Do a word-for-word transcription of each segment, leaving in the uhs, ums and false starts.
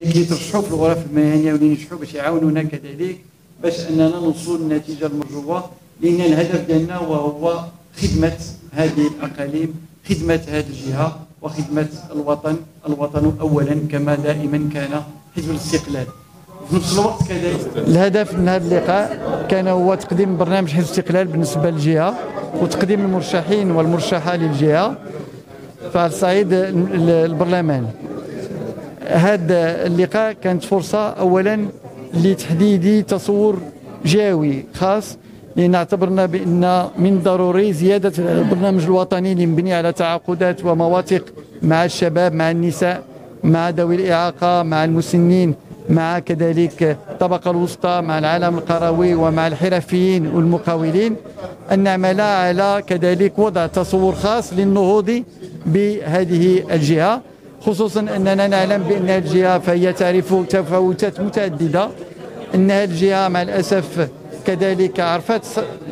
اللي يترشحوا في الغرف المهنيه واللي ينجحوا باش يعاونونا كذلك باش اننا نوصلوا للنتيجه المرجوه، لان الهدف ديالنا وهو خدمه هذه الاقاليم، خدمه هذه الجهه وخدمه الوطن، الوطن اولا كما دائما كان حزب الاستقلال. في نفس الوقت كذلك الهدف من هذا اللقاء كان هو تقديم برنامج حزب الاستقلال بالنسبه للجهه وتقديم المرشحين والمرشحه للجهه في الصعيد البرلمان. هذا اللقاء كانت فرصه اولا لتحديد تصور جهوي خاص، لان اعتبرنا بان من ضروري زياده البرنامج الوطني اللي مبني على تعاقدات ومواثيق مع الشباب، مع النساء، مع ذوي الاعاقه، مع المسنين، مع كذلك الطبقه الوسطى، مع العالم القروي ومع الحرفيين والمقاولين، ان نعمل على كذلك وضع تصور خاص للنهوض بهذه الجهه، خصوصا اننا نعلم بان هذه الجهه فهي تعرف تفاوتات متعدده. ان هذه الجهه مع الاسف كذلك عرفت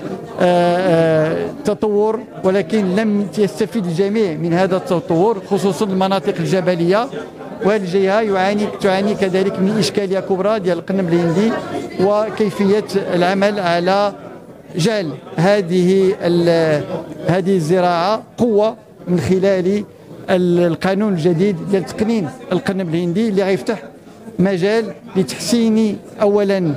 تطور، ولكن لم يستفيد الجميع من هذا التطور، خصوصا المناطق الجبليه. وهذه الجهه يعاني تعاني كذلك من اشكاليه كبرى ديال القنم الهندي، وكيفيه العمل على جعل هذه هذه الزراعه قوه من خلال القانون الجديد ديال تقنين القنم الهندي اللي غيفتح مجال لتحسين اولا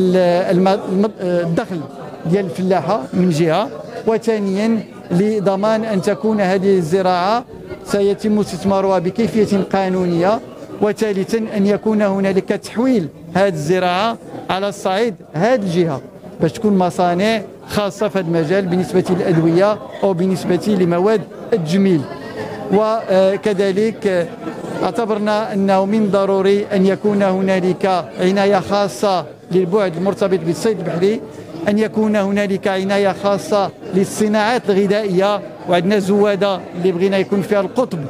الدخل ديال الفلاحه من جهه، وثانيا لضمان ان تكون هذه الزراعه سيتم استثمارها بكيفيه قانونيه، وثالثا ان يكون هنالك تحويل هذه الزراعه على الصعيد هذه الجهه باش تكون مصانع خاصه في هذا المجال بالنسبه للادويه او بالنسبه لمواد التجميل. وكذلك اعتبرنا انه من ضروري ان يكون هنالك عنايه خاصه للبعد المرتبط بالصيد البحري، ان يكون هنالك عنايه خاصه للصناعات الغذائيه، وعندنا زواده اللي بغينا يكون فيها القطب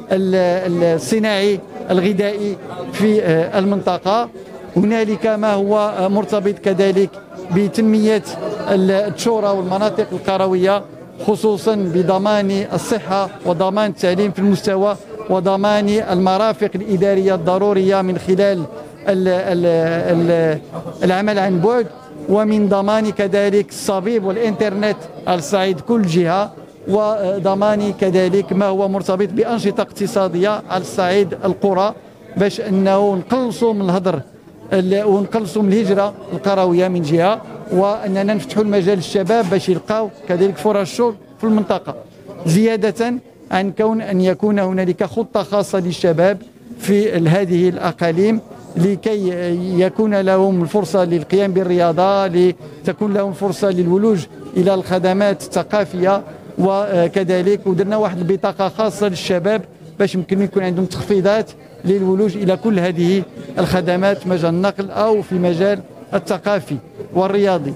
الصناعي الغذائي في المنطقه. هنالك ما هو مرتبط كذلك بتنميه الشورى والمناطق القرويه، خصوصا بضمان الصحه وضمان التعليم في المستوى وضمان المرافق الاداريه الضروريه من خلال ال ال ال العمل عن بعد، ومن ضمان كذلك الصبيب والانترنت على الصعيد كل جهه، وضمان كذلك ما هو مرتبط بانشطه اقتصاديه على الصعيد القرى، باش انه نقلصوا من الهدر ونقلصوا من الهجره القرويه من جهه، واننا نفتحوا المجال للشباب باش يلقاو كذلك فرص شغل في المنطقه، زياده عن كون ان يكون هنالك خطه خاصه للشباب في هذه الاقاليم لكي يكون لهم الفرصه للقيام بالرياضه، لتكون لهم فرصه للولوج الى الخدمات الثقافيه، وكذلك ودرنا واحد البطاقه خاصه للشباب باش يمكن يكون عندهم تخفيضات للولوج الى كل هذه الخدمات في مجال النقل او في المجال الثقافي والرياضي.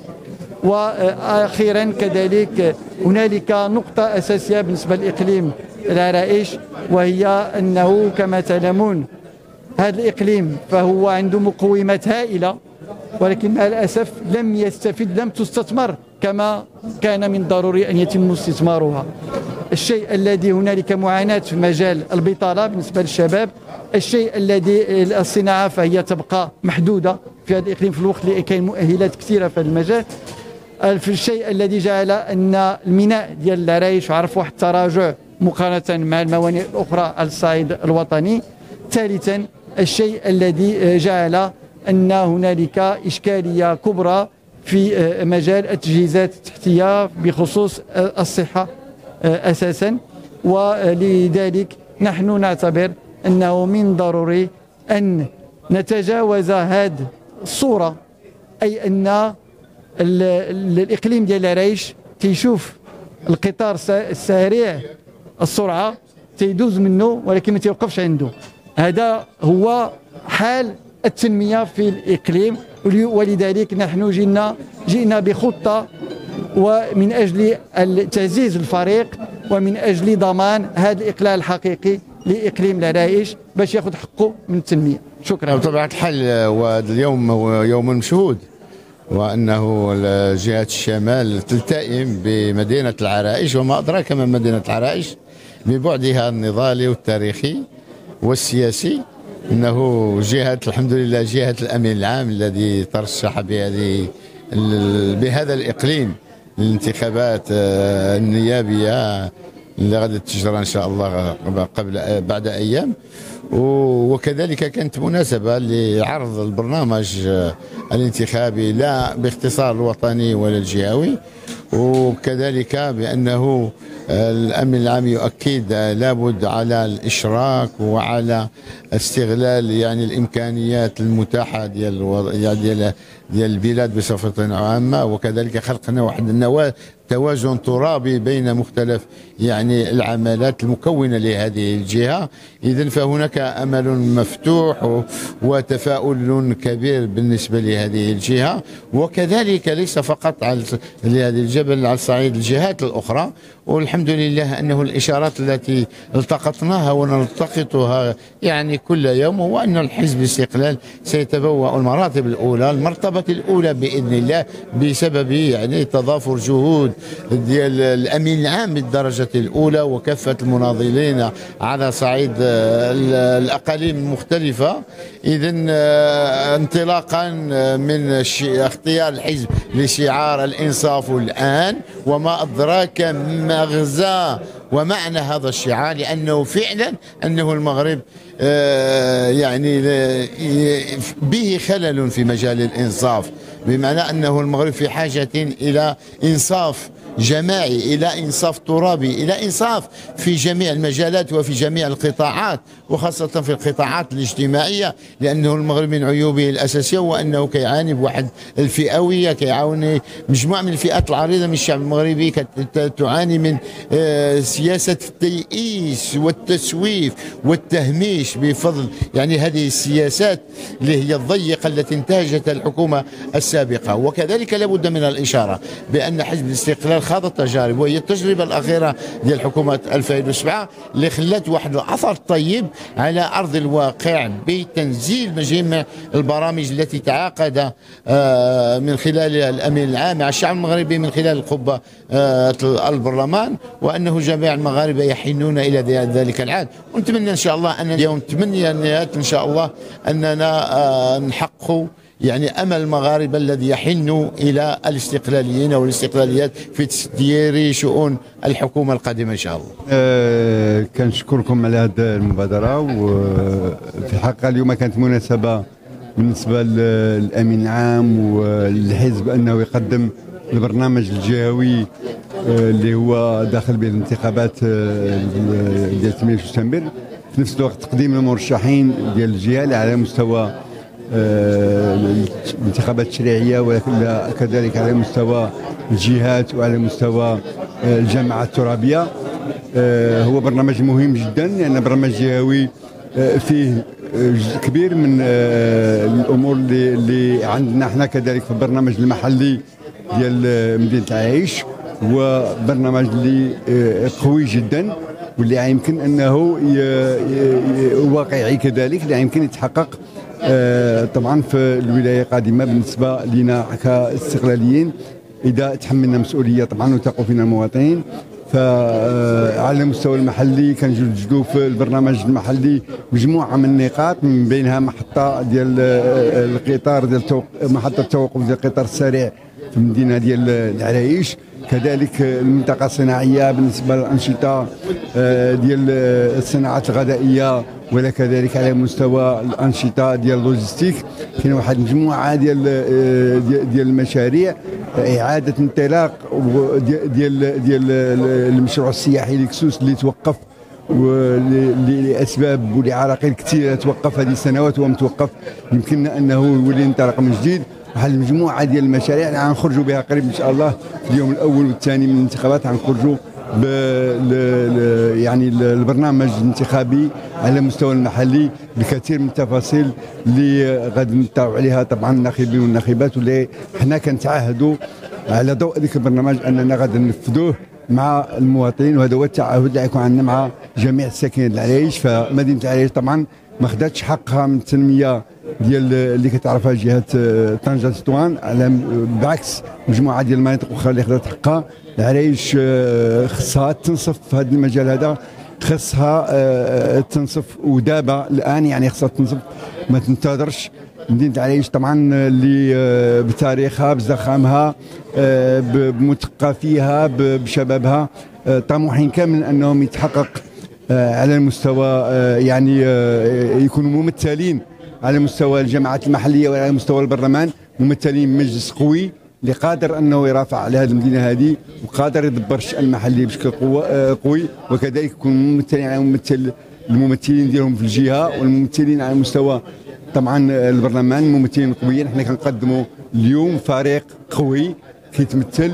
واخيرا كذلك هنالك نقطه اساسيه بالنسبه لاقليم العرائش، وهي انه كما تعلمون هذا الاقليم فهو عنده مقومات هائله، ولكن مع الاسف لم يستفد لم تستثمر كما كان من ضروري ان يتم استثمارها. الشيء الذي هنالك معاناه في مجال البطاله بالنسبه للشباب، الشيء الذي الصناعه فهي تبقى محدوده في هذا الاقليم في الوقت اللي كاين مؤهلات كثيره في هذا المجال. في الشيء الذي جعل ان الميناء ديال العرايش عرف واحد التراجع مقارنه مع الموانئ الاخرى على الصعيد الوطني. ثالثا الشيء الذي جعل ان هنالك اشكاليه كبرى في مجال التجهيزات التحتيه بخصوص الصحه اساسا، ولذلك نحن نعتبر انه من ضروري ان نتجاوز هذه الصوره، اي ان الاقليم ديال العرايش تيشوف القطار السريع السرعه تيدوز منه ولكن ما تيوقفش عنده. هذا هو حال التنميه في الاقليم، ولذلك نحن جينا جئنا بخطه ومن اجل تعزيز الفريق ومن اجل ضمان هذا الاقلاع الحقيقي لاقليم العرايش باش ياخذ حقه من التنميه. شكرا. بطبيعه الحال وهذا اليوم هو يوم مشهود، وانه جهه الشمال تلتئم بمدينه العرائش، وما ادراك ما مدينه العرائش ببعدها النضالي والتاريخي والسياسي، انه جهه الحمد لله جهه الامين العام الذي ترشح بهذه بهذا الاقليم للانتخابات النيابيه اللي غادي تجرى ان شاء الله قبل بعد ايام. وكذلك كانت مناسبه لعرض البرنامج الانتخابي لا باختصار الوطني ولا الجهوي، وكذلك بانه الامن العام يؤكد لابد على الاشراك وعلى استغلال يعني الامكانيات المتاحه ديال ديال ديال البلاد بصفه عامه، وكذلك خلقنا واحد النواه توازن ترابي بين مختلف يعني العمالات المكونه لهذه الجهه. اذا فهناك امل مفتوح وتفاؤل كبير بالنسبه لهذه الجهه، وكذلك ليس فقط على هذه الجبل على صعيد الجهات الاخرى. والحمد لله انه الاشارات التي التقطناها ونلتقطها يعني كل يوم هو ان الحزب الاستقلال سيتبوأ المراتب الاولى، المرتبه الاولى باذن الله، بسبب يعني تضافر جهود ديال الامين العام بالدرجه الاولى وكافه المناضلين على صعيد الاقاليم المختلفه. اذا انطلاقا من اختيار الحزب لشعار الانصاف الان، وما ادراك مغزى ومعنى هذا الشعار، لانه فعلا انه المغرب يعني به خلل في مجال الانصاف، بمعنى انه المغرب في حاجه الى انصاف جماعي، الى انصاف ترابي، الى انصاف في جميع المجالات وفي جميع القطاعات، وخاصه في القطاعات الاجتماعيه، لانه المغرب من عيوبه الاساسيه هو انه كيعاني بواحد الفئويه، كيعاني مجموعه من الفئات العريضه من الشعب المغربي تعاني من سياسه التيئيس والتسويف والتهميش بفضل يعني هذه السياسات اللي هي الضيقه التي انتهجتها الحكومه السابقه. وكذلك لابد من الاشاره بان حزب الاستقلال خاض تجارب، وهي التجربه الاخيره ديال حكومه ألفين وسبعة اللي خلت واحد الاثر طيب على ارض الواقع بتنزيل مجمع البرامج التي تعاقد من خلالها الامين العام مع الشعب المغربي من خلال القبه البرلمان، وانه جميع المغاربه يحنون الى ذلك العهد. ونتمنى ان شاء الله ان يوم ثمانية ان شاء الله اننا نحقق يعني امل المغاربه الذي يحن الى الاستقلاليين والاستقلاليات في تسيير شؤون الحكومه القادمه ان شاء الله. أه كنشكركم على هذه المبادره، وفي الحقيقه اليوم كانت مناسبه بالنسبه للامين العام والحزب انه يقدم البرنامج الجهوي اللي هو داخل به الانتخابات ديال ثمانية سبتمبر، في نفس الوقت تقديم المرشحين ديال الجهه على مستوى الانتخابات التشريعيه، ولكن كذلك على مستوى الجهات وعلى مستوى الجامعات الترابيه. هو برنامج مهم جدا لان برنامج جهوي فيه جزء كبير من الامور اللي, اللي عندنا احنا كذلك في البرنامج المحلي ديال مدينه العرائش، وبرنامج اللي قوي جدا واللي يمكن انه واقعي كذلك، اللي يمكن يتحقق طبعا في الولايه القادمه بالنسبه لنا كاستقلاليين اذا تحملنا مسؤوليه طبعا وثقوا فينا المواطنين. فعلى المستوى المحلي كنجدوا في البرنامج المحلي مجموعه من النقاط، من بينها محطه ديال القطار ديال محطه التوقف ديال القطار السريع في المدينه ديال العرائش، كذلك المنطقه الصناعيه بالنسبه للانشطه ديال الصناعات الغذائيه، ولا كذلك على مستوى الانشطه ديال اللوجستيك. كاين واحد مجموعه ديال ديال المشاريع، اعاده انطلاق ديال ديال المشروع السياحي لكسوس اللي توقف ولاسباب ولعراقيل كثيره، توقف هذه السنوات ومتوقف، يمكننا انه يولي ينطلق من جديد. واحد المجموعه ديال المشاريع اللي غنخرجوا بها قريب ان شاء الله في اليوم الاول والثاني من الانتخابات، غنخرجوا ب يعني البرنامج الانتخابي على المستوى المحلي بكثير من التفاصيل اللي غادي نطلعوا عليها طبعا الناخبين والناخبات، واللي حنا كنتعهدوا على ضوء ذاك البرنامج اننا غادي ننفذوه مع المواطنين، وهذا هو التعهد اللي غيكون عندنا مع جميع الساكنين العرائش. فمدينه العرائش طبعا ما خداتش حقها من التنميه ديال اللي كتعرفها جهه طنجه تطوان، على بعكس مجموعه ديال المناطق اخرى اللي خدات حقها. العرائش خصها تنصف في هذا المجال هذا خصها تنصف ودابا الان، يعني خصها تنصف ما تنتظرش. مدينه العرائش طبعا اللي بتاريخها بزخامها بمثقفيها بشبابها طموحين كامل انهم يتحقق على المستوى، يعني يكونوا ممثلين على مستوى الجماعات المحليه وعلى مستوى البرلمان، ممثلين مجلس قوي اللي قادر انه يرافع على هذه المدينه هذه وقادر يدبر الشان المحلي بشكل قوي، وكذلك يكونوا ممثلين على ممثل الممثلين ديالهم في الجهه والممثلين على مستوى طبعا البرلمان، ممثلين قويين. احنا كنقدموا اليوم فريق قوي كيتمثل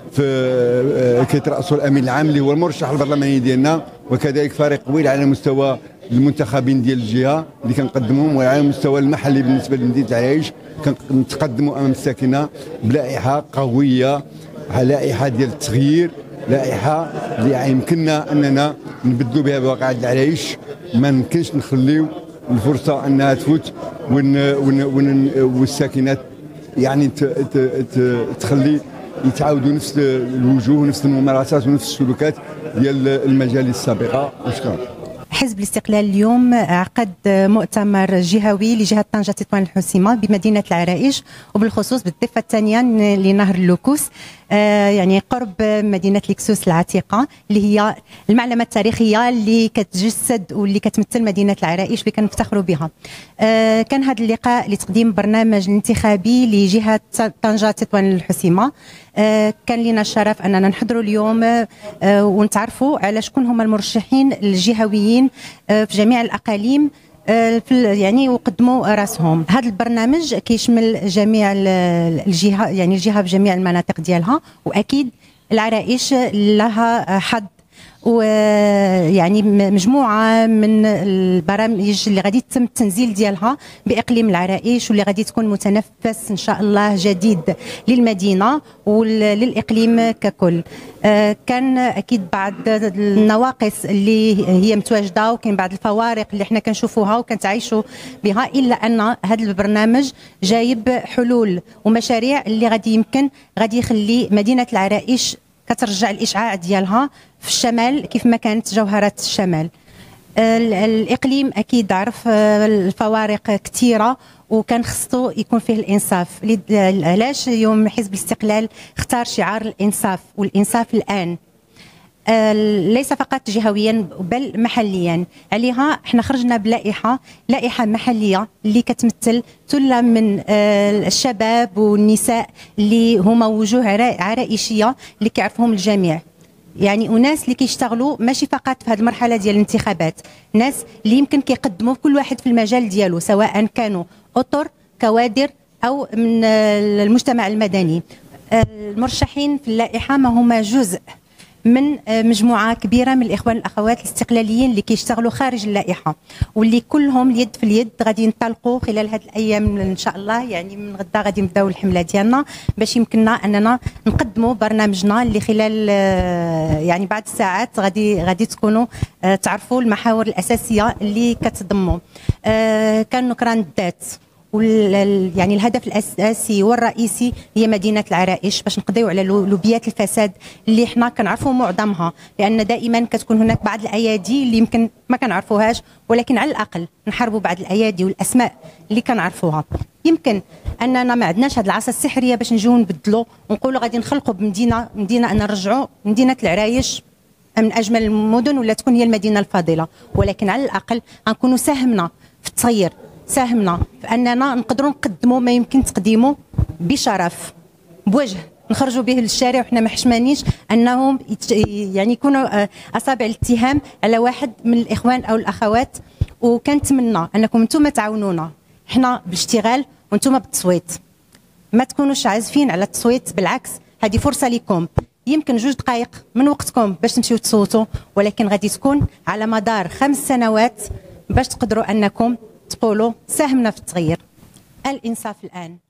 في كيترأسوا الامين العام اللي هو المرشح البرلماني ديالنا، وكذلك فريق قوي على مستوى المنتخبين ديال الجهه اللي كنقدموهم، وعلى المستوى المحلي بالنسبه لمدينه العرائش كنتقدموا امام الساكنه بلائحه قويه، لائحه ديال التغيير، لائحه اللي يمكننا اننا نبدلوا بها بواقع العرائش. ما يمكنش نخليو الفرصه انها تفوت ون ون ون والساكنات يعني ت ت ت تخلي يتعاودوا نفس الوجوه ونفس الممارسات ونفس السلوكات ديال المجالس السابقه. وشكرا. حزب الاستقلال اليوم عقد مؤتمر جهوي لجهة طنجة تطوان الحسيمة بمدينة العرائش، وبالخصوص بالضفة الثانية لنهر اللوكوس، يعني قرب مدينة لكسوس العتيقة اللي هي المعلمة التاريخية اللي كتجسد واللي كتمثل مدينة العرائش اللي كنفتخروا بها. كان هذا اللقاء لتقديم برنامج انتخابي لجهة طنجة تطوان الحسيمة. كان لنا الشرف اننا نحضروا اليوم ونتعرفوا على شكون هما المرشحين الجهويين في جميع الاقاليم يعني وقدموا راسهم. هذا البرنامج كيشمل جميع الجهه، يعني الجهه بجميع المناطق ديالها، واكيد العرائش لها حظ ويعني مجموعه من البرامج اللي غادي يتم التنزيل ديالها باقليم العرائش، واللي غادي تكون متنفس ان شاء الله جديد للمدينه وللاقليم ككل. كان اكيد بعض النواقص اللي هي متواجده، وكاين بعض الفوارق اللي حنا كنشوفوها وكنتعايشوا بها، الا ان هذا البرنامج جايب حلول ومشاريع اللي غادي يمكن غادي يخلي مدينه العرائش كترجع الاشعاع ديالها في الشمال كيف ما كانت جوهره الشمال. الاقليم اكيد عرف الفوارق كثيره، وكان خصو يكون فيه الانصاف. علاش يوم حزب الاستقلال اختار شعار الانصاف، والانصاف الان ليس فقط جهويا بل محليا. عليها احنا خرجنا بلائحه لائحه محليه اللي كتمثل ثله من الشباب والنساء اللي هما وجوه عرائشيه اللي كيعرفهم الجميع، يعني وناس اللي كيشتغلوا ماشي فقط في هذه المرحله ديال الانتخابات، ناس اللي يمكن كيقدموا كل واحد في المجال ديالو، سواء كانوا اطر كوادر او من المجتمع المدني. المرشحين في اللائحه ما هما جزء من مجموعه كبيره من الاخوان والاخوات الاستقلاليين اللي كيشتغلوا خارج اللائحه، واللي كلهم اليد في اليد غادي ينطلقوا خلال هذه الايام ان شاء الله. يعني من غدا غادي نبداو الحمله ديالنا باش يمكننا اننا نقدموا برنامجنا اللي خلال يعني بعد الساعات غادي غادي تكونوا تعرفوا المحاور الاساسيه اللي كتضموا. كان نكران الذات، يعني الهدف الاساسي والرئيسي هي مدينه العرائش، باش نقضيو على لوبيات الفساد اللي حنا كنعرفوا معظمها، لان دائما كتكون هناك بعض الايادي اللي يمكن ما كنعرفوهاش، ولكن على الاقل نحاربوا بعض الايادي والاسماء اللي كنعرفوها. يمكن اننا ما عندناش هذه العصا السحريه باش نجيو نبدلوا ونقولوا غادي نخلقوا بمدينه مدينه ان نرجعوا مدينه العرائش من اجمل المدن ولا تكون هي المدينه الفاضله، ولكن على الاقل غنكونوا ساهمنا في التغيير، ساهمنا في اننا نقدروا نقدموا ما يمكن تقديمه بشرف بوجه، نخرجوا به للشارع وحنا ما حشمانيش انهم يعني يكونوا اصابع الاتهام على واحد من الاخوان او الاخوات. وكنتمنى انكم انتم تعاونونا حنا بالاشتغال وانتم بالتصويت، ما تكونوش عازفين على التصويت، بالعكس هذه فرصه لكم، يمكن جوج دقائق من وقتكم باش تمشيو تصوتوا، ولكن غادي تكون على مدار خمس سنوات باش تقدروا انكم تقولوا ساهمنا في التغيير. الانصاف الان.